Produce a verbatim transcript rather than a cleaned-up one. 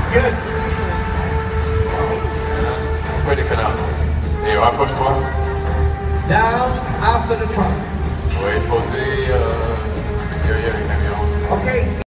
Good. Pourquoi les canards? Et rapproche-toi. Down after the trunk. Oui, posé